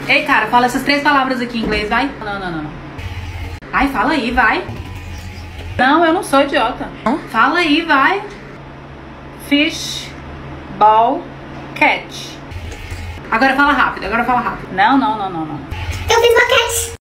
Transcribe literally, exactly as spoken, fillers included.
Ei, cara, fala essas três palavras aqui em inglês, vai. Não, não, não, não. Ai, fala aí, vai. Não, eu não sou idiota. Não? Fala aí, vai. Fish, ball, catch. Agora fala rápido, agora fala rápido. Não, não, não, não, não. Eu fiz uma catch.